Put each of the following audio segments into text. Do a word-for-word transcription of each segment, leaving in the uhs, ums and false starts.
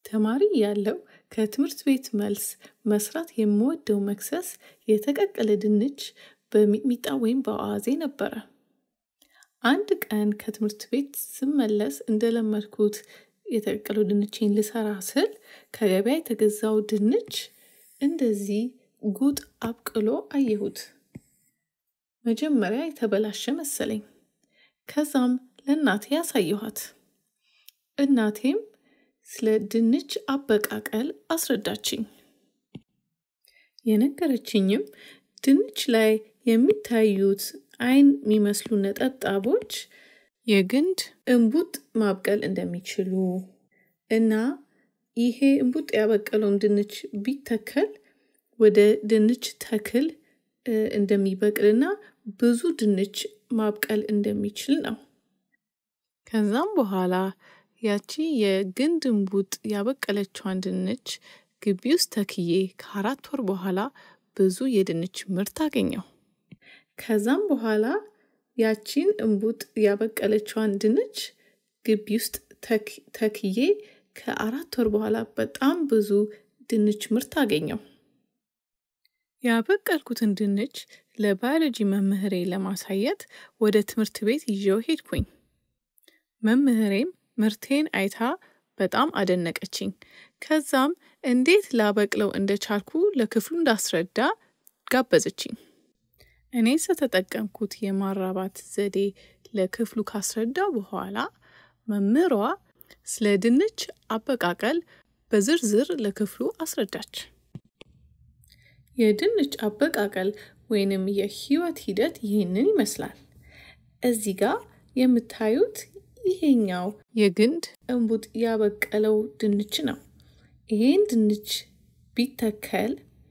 ተማሪ ያለው ከትምህርት ቤት መልስ መስራት የምወደው መክሰስ የተቀቀለ ድንች በሚጥሚጣ ወይም በአዋዜ ነበረ። አንድ ቀን ከትምህርት ቤት ስመለስ እንደለመድኩት የተቀቀለው ድንቼን ልሰራ ስል ከገበያ የተገዛው ድንች እንደዚህ ጉጥ አብቅሎ አየሁት። መጀመሪያ የተበላሸ መሰለኝ። ከዛም ለእናቴ ያሳየኋት። እናቴም ስለ ድንች አበቃቀል አስረዳችኝ። የነገረችኝም ድንች ላይ የሚታዩት አይን የሚመስሉ ነጠብጣቦች የግንድ እንቡጥ ማብቀል እንደሚችሉ እና ይሄ እንቡጥ ያበቀለውን ድንች ቢተከል ወደ ድንች ተክል እንደሚበቅልና ብዙ ድንች ማብቀል እንደሚችል ነው። ከዛም በኋላ ያቺ የግንድ እንቡጥ ያበቀለችዋን ድንች ግቢ ውስጥ ተክዬ ከአራት ወር በኋላ ብዙ የድንች ምርት አገኘው። ከዛም በኋላ ያቺን እንቡጥ ያበቀለችዋን ድንች ግቢ ውስጥ ተክዬ ከአራት ወር በኋላ በጣም ብዙ ድንች ምርት አገኘው። ያበቀልኩትን ድንች ለባዮሎጂ መምህሬ ለማሳየት ወደ ትምህርት ቤት ይዤው ሄድኩኝ። መምህሬም ምርቴን አይታ በጣም አደነቀችኝ። ከዛም እንዴት ላበቅለው እንደቻልኩ ለክፍሉ እንዳስረዳ ጋበዘችኝ። እኔ ስለተጠቀምኩት የማራባት ዘዴ ለክፍሉ ካስረዳው በኋላ መምህሯ ስለ ድንች አበቃቀል በዝርዝር ለክፍሉ አስረዳች። የድንች አበቃቀል ወይንም የህይወት ሂደት ይህንን ይመስላል። እዚህ ጋር የምታዩት ይሄኛው የግንድ እንቡጥ ያበቀለው ድንች ነው። ይሄን ድንች ቢተከል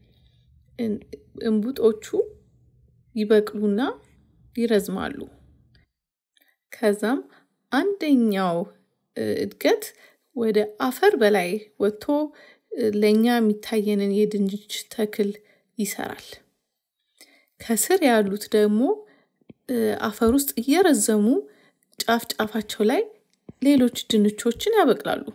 እንቡጦቹ ይበቅሉና ይረዝማሉ። ከዛም አንደኛው እድገት ወደ አፈር በላይ ወጥቶ ለኛ የሚታየንን የድንች ተክል ይሰራል። ከስር ያሉት ደግሞ አፈር ውስጥ እየረዘሙ ጫፍ ጫፋቸው ላይ ሌሎች ድንቾችን ያበቅላሉ።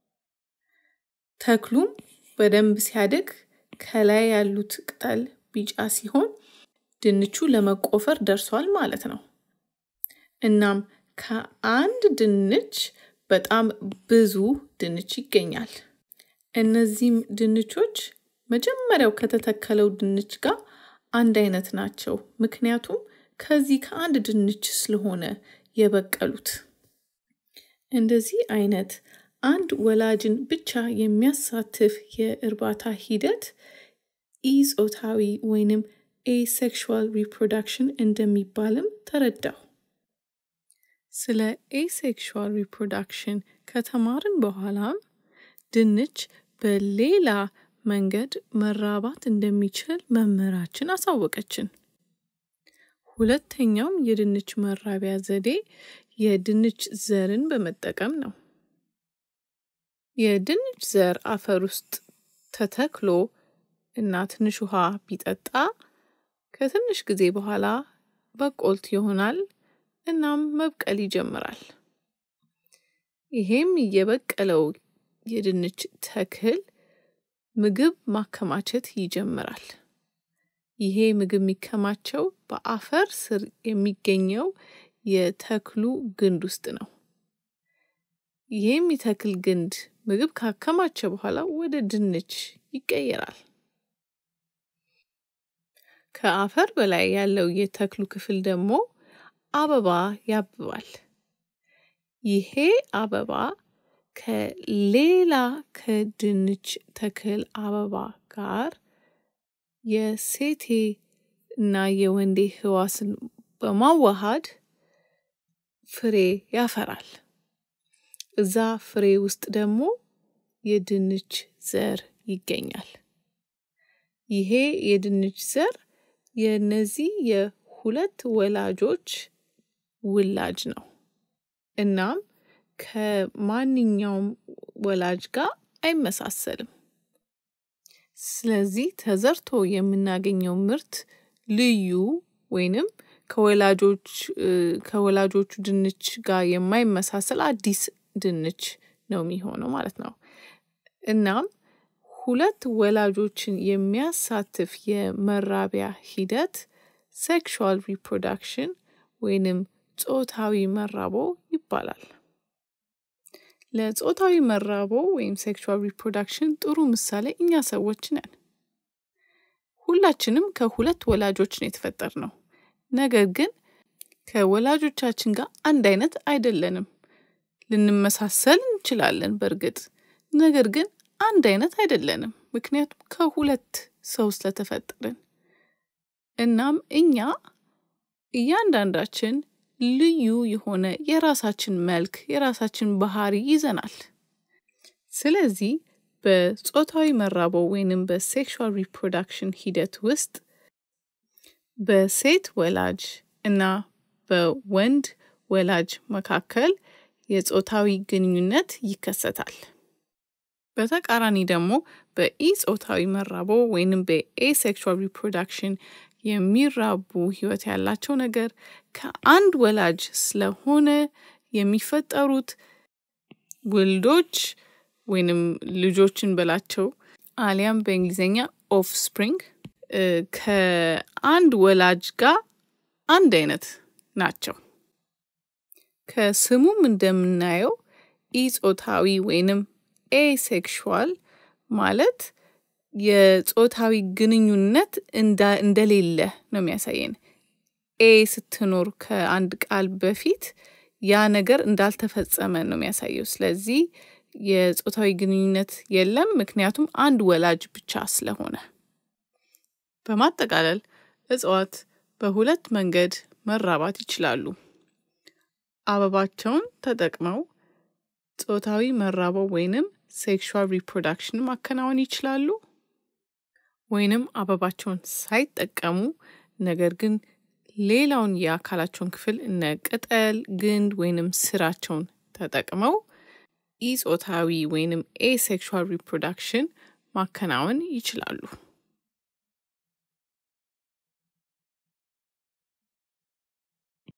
ተክሉም በደንብ ሲያድግ ከላይ ያሉት ቅጠል ቢጫ ሲሆን ድንቹ ለመቆፈር ደርሷል ማለት ነው። እናም ከአንድ ድንች በጣም ብዙ ድንች ይገኛል። እነዚህም ድንቾች መጀመሪያው ከተተከለው ድንች ጋር አንድ አይነት ናቸው። ምክንያቱም ከዚህ ከአንድ ድንች ስለሆነ የበቀሉት። እንደዚህ አይነት አንድ ወላጅን ብቻ የሚያሳትፍ የእርባታ ሂደት ኢጾታዊ ወይንም asexual reproduction እንደሚባልም ተረዳሁ። ስለ asexual reproduction ከተማርን በኋላም ድንች በሌላ መንገድ መራባት እንደሚችል መምህራችን አሳወቀችን። ሁለተኛው የድንች መራቢያ ዘዴ የድንች ዘርን በመጠቀም ነው። የድንች ዘር አፈር ውስጥ ተተክሎ እና ትንሽ ውሃ ቢጠጣ ከትንሽ ጊዜ በኋላ በቆልት ይሆናል እናም መብቀል ይጀምራል። ይሄም የበቀለው የድንች ተክል ምግብ ማከማቸት ይጀምራል። ይሄ ምግብ የሚከማቸው በአፈር ስር የሚገኘው የተክሉ ግንድ ውስጥ ነው። ይሄም የተክል ግንድ ምግብ ካከማቸ በኋላ ወደ ድንች ይቀየራል። ከአፈር በላይ ያለው የተክሉ ክፍል ደግሞ አበባ ያብባል። ይሄ አበባ ከሌላ ከድንች ተክል አበባ ጋር የሴቴ እና የወንዴ ህዋስን በማዋሃድ ፍሬ ያፈራል። እዛ ፍሬ ውስጥ ደግሞ የድንች ዘር ይገኛል። ይሄ የድንች ዘር የነዚህ የሁለት ወላጆች ውላጅ ነው። እናም ከማንኛውም ወላጅ ጋር አይመሳሰልም። ስለዚህ ተዘርቶ የምናገኘው ምርት ልዩ ወይንም ከወላጆች ከወላጆቹ ድንች ጋር የማይመሳሰል አዲስ ድንች ነው የሚሆነው ማለት ነው። እናም ሁለት ወላጆችን የሚያሳትፍ የመራቢያ ሂደት ሴክሹዋል ሪፕሮዳክሽን ወይንም ጾታዊ መራቦ ይባላል። ለጾታዊ መራቦ ወይም ሴክሹዋል ሪፕሮዳክሽን ጥሩ ምሳሌ እኛ ሰዎች ነን። ሁላችንም ከሁለት ወላጆች ነው የተፈጠርነው። ነገር ግን ከወላጆቻችን ጋር አንድ አይነት አይደለንም። ልንመሳሰል እንችላለን በርግጥ፣ ነገር ግን አንድ አይነት አይደለንም ምክንያቱም ከሁለት ሰው ስለተፈጠርን። እናም እኛ እያንዳንዳችን ልዩ የሆነ የራሳችን መልክ፣ የራሳችን ባህሪ ይዘናል። ስለዚህ በጾታዊ መራቦ ወይንም በሴክሹዋል ሪፕሮዳክሽን ሂደት ውስጥ በሴት ወላጅ እና በወንድ ወላጅ መካከል የጾታዊ ግንኙነት ይከሰታል። በተቃራኒ ደግሞ በኢጾታዊ መራቦ ወይንም በኤሴክሹዋል ሪፕሮዳክሽን የሚራቡ ህይወት ያላቸው ነገር ከአንድ ወላጅ ስለሆነ የሚፈጠሩት ውልዶች ወይንም ልጆችን በላቸው አሊያም በእንግሊዘኛ ኦፍስፕሪንግ ከአንድ ወላጅ ጋር አንድ አይነት ናቸው። ከስሙም እንደምናየው ኢጾታዊ ወይንም ኤሴክሹዋል ማለት የጾታዊ ግንኙነት እንደሌለ ነው የሚያሳየን። ኤ ስትኖር ከአንድ ቃል በፊት ያ ነገር እንዳልተፈጸመ ነው የሚያሳየው። ስለዚህ የጾታዊ ግንኙነት የለም ምክንያቱም አንድ ወላጅ ብቻ ስለሆነ። በማጠቃለል እጽዋት በሁለት መንገድ መራባት ይችላሉ። አበባቸውን ተጠቅመው ጾታዊ መራቦ ወይንም ሴክሹዋል ሪፕሮዳክሽን ማከናወን ይችላሉ፣ ወይንም አበባቸውን ሳይጠቀሙ ነገር ግን ሌላውን የአካላቸውን ክፍል እነ ቅጠል፣ ግንድ ወይንም ስራቸውን ተጠቅመው ኢጾታዊ ወይንም ኤሴክሹዋል ሪፕሮዳክሽን ማከናወን ይችላሉ።